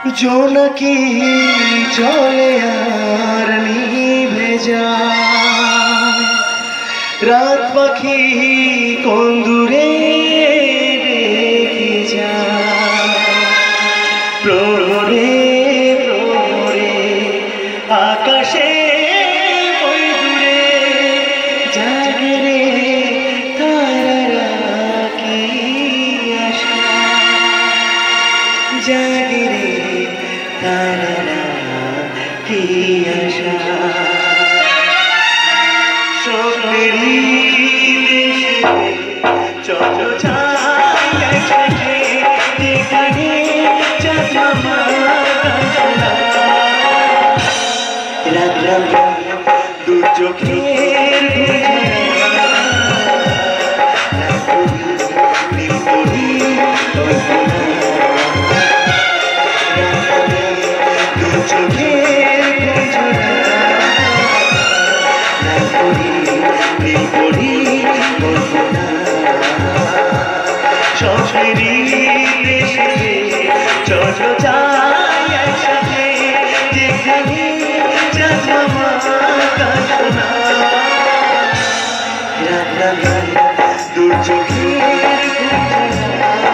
জোনাকি চলে আর নিভে যায়, রাত পাখি কোন দূরে রেখে যায়। প্রহরে প্রহরে আকাশে ওই দূরে জাগে রে তারারা কি আশা, জাগে রে তারারা কি আশা। স্বপ্নেরই দেশে চলো যাই একসাথে, যেখানে চাঁদ মামা আসনা। রাত রাত দু চোখের চলো যাই একসাথে, যেখানে চাঁদ মামা আসনা। রাত রাত দু চোখের